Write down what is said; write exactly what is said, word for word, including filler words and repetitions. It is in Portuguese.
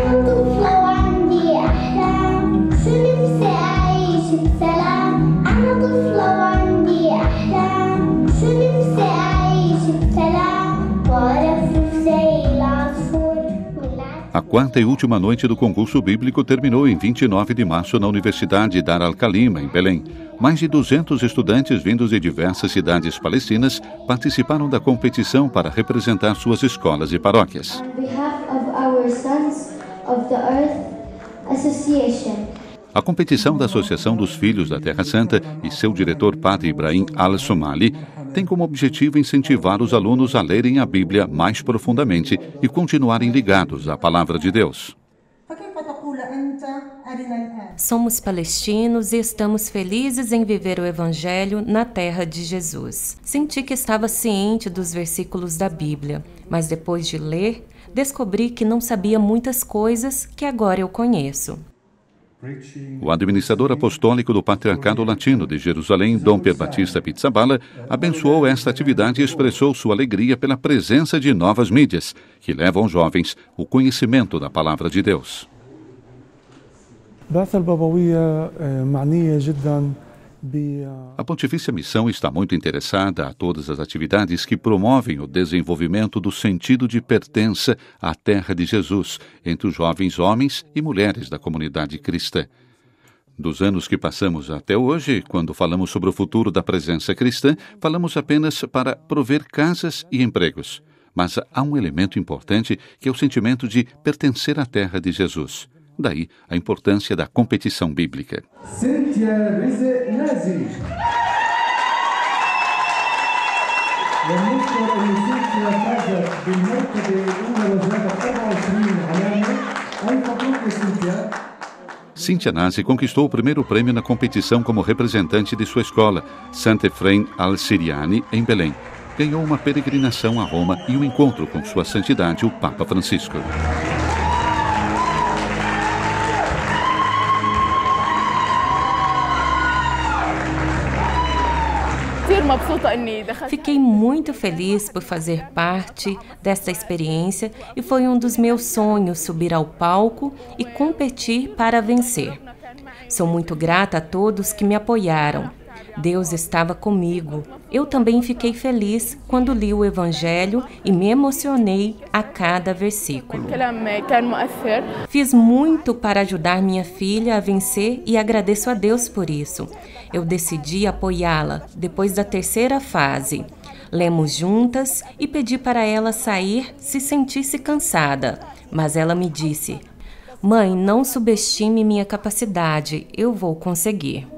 A quarta e última noite do concurso bíblico terminou em vinte e nove de março na Universidade Dar al-Khalima, em Belém. Mais de duzentos estudantes vindos de diversas cidades palestinas participaram da competição para representar suas escolas e paróquias. On behalf of our Sons of the Earth Association. A competição da Associação dos Filhos da Terra Santa e seu diretor, Padre Ibrahim Al-Somali, tem como objetivo incentivar os alunos a lerem a Bíblia mais profundamente e continuarem ligados à Palavra de Deus. Somos palestinos e estamos felizes em viver o Evangelho na terra de Jesus. Senti que estava ciente dos versículos da Bíblia, mas depois de ler, descobri que não sabia muitas coisas que agora eu conheço. O administrador apostólico do Patriarcado Latino de Jerusalém, Dom Pier Batista Pizzaballa, abençoou esta atividade e expressou sua alegria pela presença de novas mídias, que levam aos jovens o conhecimento da Palavra de Deus. A Pontifícia Missão está muito interessada a todas as atividades que promovem o desenvolvimento do sentido de pertença à terra de Jesus entre os jovens homens e mulheres da comunidade cristã. Dos anos que passamos até hoje, quando falamos sobre o futuro da presença cristã, falamos apenas para prover casas e empregos. Mas há um elemento importante que é o sentimento de pertencer à terra de Jesus. Daí a importância da competição bíblica. Cíntia Rize Nazi. Cíntia Nazi conquistou o primeiro prêmio na competição como representante de sua escola, Sant Efrem al-Siriani, em Belém. Ganhou uma peregrinação a Roma e um encontro com Sua Santidade, o Papa Francisco. Fiquei muito feliz por fazer parte desta experiência e foi um dos meus sonhos subir ao palco e competir para vencer. Sou muito grata a todos que me apoiaram. Deus estava comigo. Eu também fiquei feliz quando li o Evangelho e me emocionei a cada versículo. Fiz muito para ajudar minha filha a vencer e agradeço a Deus por isso. Eu decidi apoiá-la depois da terceira fase. Lemos juntas e pedi para ela sair se sentisse cansada, mas ela me disse: "Mãe, não subestime minha capacidade, eu vou conseguir."